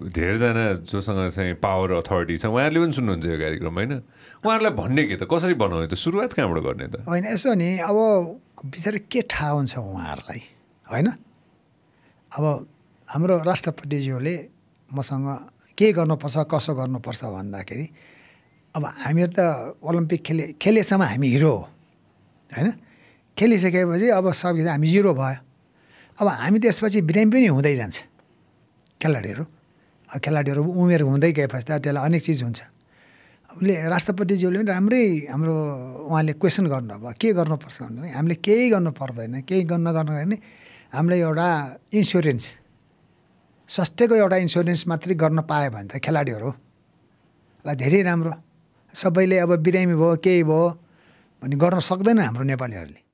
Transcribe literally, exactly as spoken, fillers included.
धेरैजना जोसँग चाहिँ पावर अथोरिटी छ उहाँहरूले पनि सुन्नुहुन्छ यो कार्यक्रम होइन उहाँहरूलाई भन्ने के त कसरी बनाउने त सुरुवात कहाँबाट गर्ने त होइन यसो नि अब बिचरा के थाहा हुन्छ उहाँहरूलाई होइन अब हाम्रो राष्ट्रपतिज्यूले मसँग के गर्नुपर्छ कसो गर्नुपर्छ भन्दाखेरि अब हामीहरू त ओलम्पिक खेले खेलेसम्म हामी हिरो हो होइन खेलिसकेपछि अब सबै हामी जिरो भयो अब हामी त्यसपछि बिरामी पनि हुँदै जान्छ खेलाडीहरू खेलाडीहरू उमेर हुँदै गएपछि त त्यसलाई अनेक चिज हुन्छ उसले राष्ट्रपतिज्यूले पनि राम्रै हाम्रो उहाँले क्वेसन गर्नुभयो के गर्नुपर्छ भने हामीले केही गर्नु पर्दैन केही गर्न गर्न भने हामीले एउटा इन्सुरेन्स स्वास्थ्यको एउटा इन्सुरेन्स मात्रै गर्न पायो भने त खेलाडीहरूलाई धेरै राम्रो सबैले अब बिरामी भयो केही भयो भने गर्न सक्दैन हाम्रो नेपालीहरूले